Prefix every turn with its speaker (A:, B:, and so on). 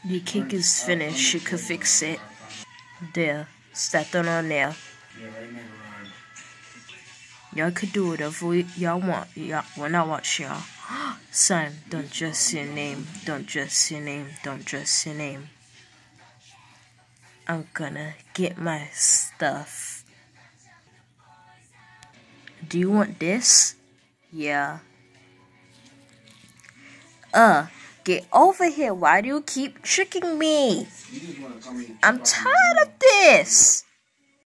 A: The cake is finished. You could fix it. There. Start that on there. Y'all could do whatever y'all want. Y'all, when I watch y'all. Son, don't dress your name. Don't dress your name. Don't dress your name. I'm gonna get my stuff. Do you want this? Yeah. Get over here. Why do you keep tricking me? I'm tired of this.